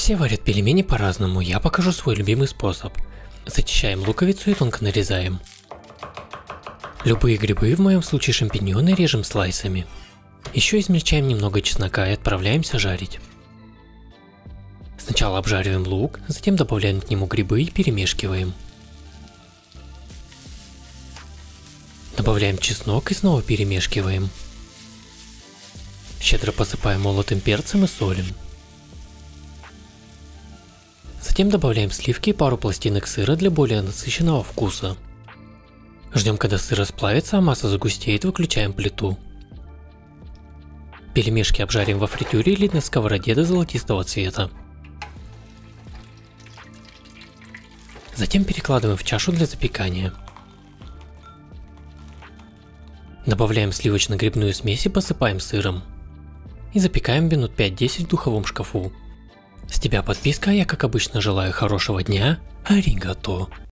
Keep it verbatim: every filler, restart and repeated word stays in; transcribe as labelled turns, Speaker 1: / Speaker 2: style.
Speaker 1: Все варят пельмени по-разному, я покажу свой любимый способ. Зачищаем луковицу и тонко нарезаем. Любые грибы, в моем случае шампиньоны, режем слайсами. Еще измельчаем немного чеснока и отправляемся жарить. Сначала обжариваем лук, затем добавляем к нему грибы и перемешиваем. Добавляем чеснок и снова перемешиваем. Щедро посыпаем молотым перцем и солим. Затем добавляем сливки и пару пластинок сыра для более насыщенного вкуса. Ждем, когда сыр расплавится, а масса загустеет, выключаем плиту. Пельмешки обжарим во фритюре или на сковороде до золотистого цвета. Затем перекладываем в чашу для запекания. Добавляем сливочно-грибную смесь и посыпаем сыром. И запекаем минут пять-десять в духовом шкафу. С тебя подписка, а я как обычно желаю хорошего дня. Аригато.